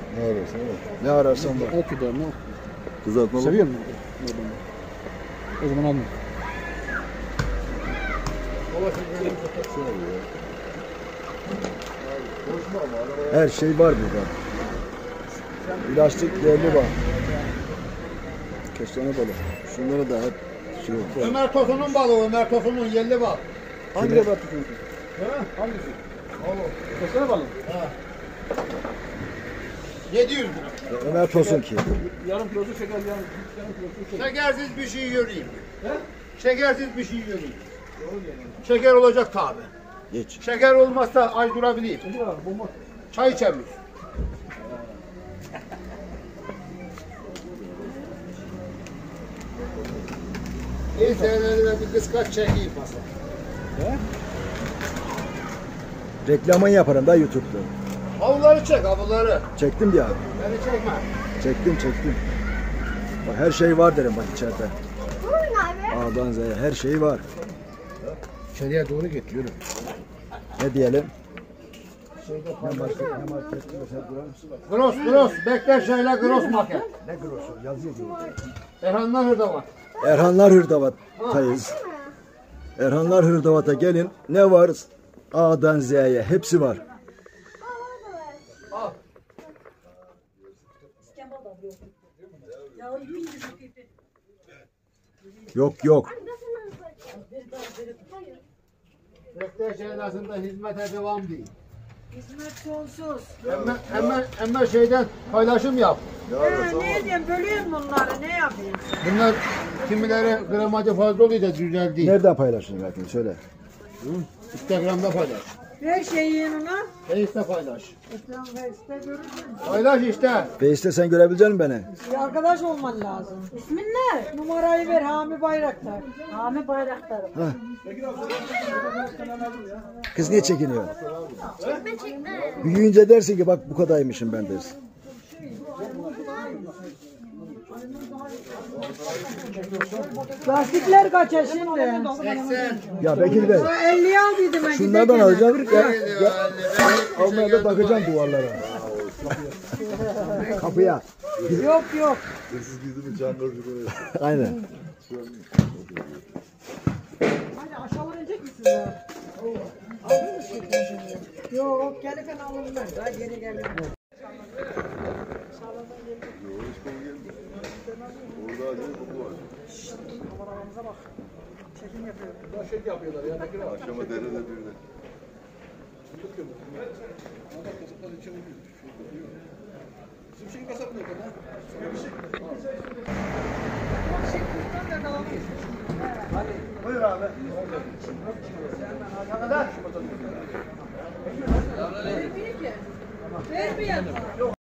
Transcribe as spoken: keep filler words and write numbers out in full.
Ne ararsan var. Ne ararsan var. Et gider mi? Kızartmalı. Seviyor musun? O zaman alma. Her şey var burada. İlaçlık yerli var. Kestane balık. Şunları da hep şey oldu. Ömer Tosun'un balığı, Ömer Tosun'un yerli bal. Hangi Kime? balık tutuyorsun? Ha? Hangisi? Oğlum. Kestane balığı. Ha. yedi yüz lira. Ömer Tosun ki. Yarım kilosu şeker, yarım, yarım kilosu şeker. Şekersiz bir şey yiyeyim. He? Şekersiz bir şey yiyeyim. Şeker olacak tabi. Geç. Şeker olmazsa ay durabilir. Şeker var, bomba. Çay içemiyor. Bir senelerine bir kıskaç çekeyim masa. He? Reklamını yaparım da YouTube'da. Havluları çek, havluları. Çektim ya. Beni çekme. Çektim çektim. Bak her şey var derim bak içeride. A'dan Z'ye her şey var. İçeriye doğru git, yürü. Ne diyelim? Ne market, ne market mesela Gross, gross. Bekler şeyler gross market. ne grosu yazıyor diyor. Erhanlar hırda var. Erhanlar Hırdavat'tayız. Erhanlar Hırdavat'a gelin. Ne var? A'dan Z'ye hepsi var. Al. Yok yok. Bekler şeylerinde hizmete devam değil. Hizmet sonsuz. Hemen, hemen, hemen şeyden paylaşım yap. Ee, ne diyeyim, bölüyorum bunları, ne yapayım? Bunlar kimileri gramajı fazla oluyor da güzel değil. Nereden paylaşın zaten söyle. Instagram'da paylaş. Ver şeyin ona. Face'te paylaş. Ekran Face'te görürsün. Paylaş işte. Face'te sen görebilecek misin beni? Bir arkadaş olman lazım. İsmin ne? Numarayı ver, Hami Bayraktar. Hami Bayraktar. Ha. Kız niye çekiniyor? Büyüyünce dersin ki bak bu kadarmışım ben dersin. Lastikler kaça şimdi? seksen. Ya Bekir Bey elliye aldıydım ben. şunlardan giderken. alacağım. Ya, ya, almaya da takacağım duvarlara. Kapıya. Yok yok. Aynen. Hadi aşağı inecek misin ya? Aldın mı şekerini? Yok, gelirken alınmaz. Daha geri gelir. Kameralarımıza bak. Çekim yapıyor. Daha şey yapıyorlar ya. Bekir abi. Akşama derede birde. Bizim şeyin kasap ne kadar? Buyur abi. Ne kadar? Vermiyor ki. Vermiyor.